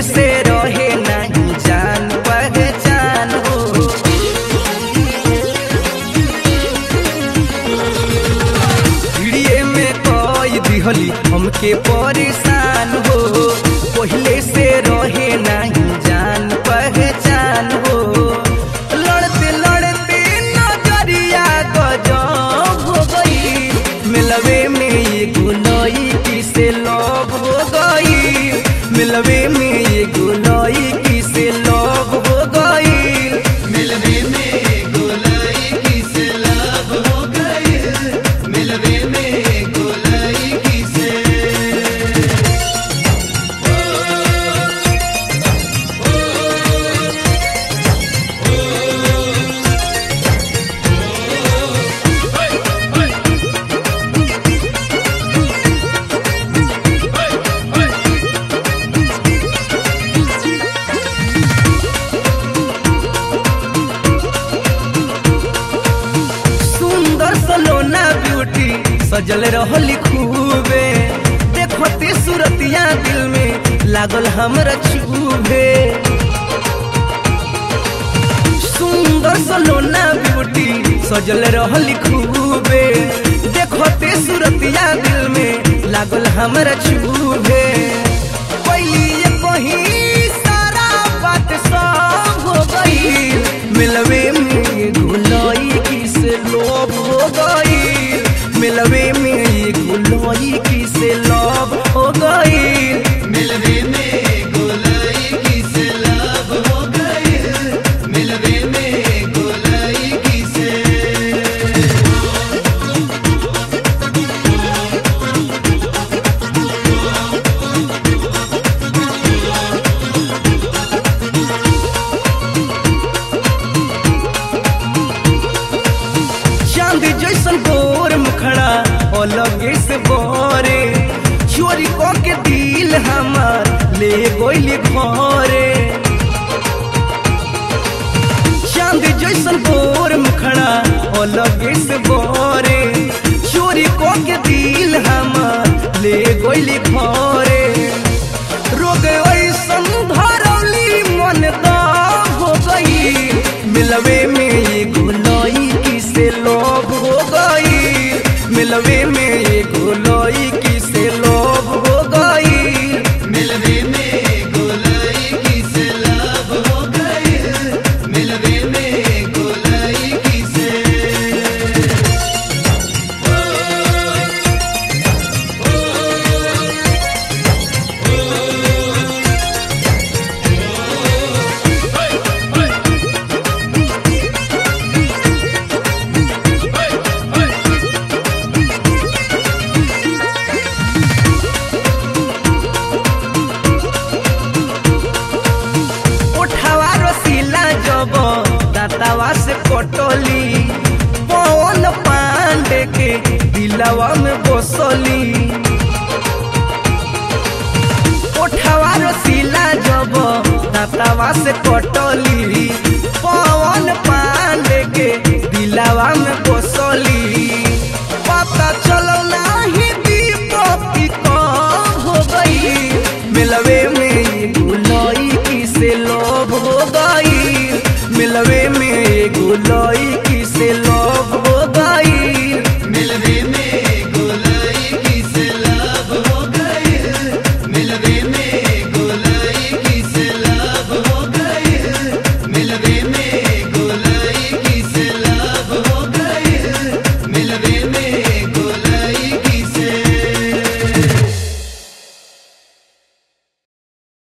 से रहे नहीं जान पहचान हो। भिड़िए में कोई दिहली हमके परेशान हो, पहले से रहे नहीं जान पहचान हो। लड़ते लड़ते नजरिया गजब हो गई, मिलवे में ये गुलई किसे लव हो गई, मिलवे में ये गुलई किसे लव हो गई, मिलवे में गोलाई किसे लव हो गई, मिलवे में गोलाई किसे। सुंदर सलोना ब्यूटी सजल रहली खूबे, देखते सूरतिया दिल में लागल हमरा छूबे। सुंदर सलोना ब्यूटी सजल रहली खूबे, देखते सूरतिया दिल में लागल हमरा छूबे। पहली ये कहीं सारा बात सब हो गई, मिलवे में गुलई किसे लोभ हो गई, मिलवे में गुलई किसे लोभ हो गई, मिलवे में गोलाई किसे लव हो गई, मिलवे में गोलाई किसे। चांद जैसन गोर मुखड़ा अलगे से बोरे, चोरी को के दिल हमार ले गोइली घरे। चांद जैसन गोर मुखड़ा अलगे से बोरे, चोरी को के दिल हमार ले गोइली घरे। रोग ऐसन धरौली मन दाग हो गई, मिलवे में ये गुलई किसे लोभ हो गई, मिलवे में ये गुलई किसे लोभ हो गई, मिलवे में गोलाई किसे लव हो गई, मिलवे में गोलाई किसे। उठावा रसीला जब दातावा से कटली, पवन पांडे के दिलवा में बसली। उठावा रसीला जब दातावा से कटली,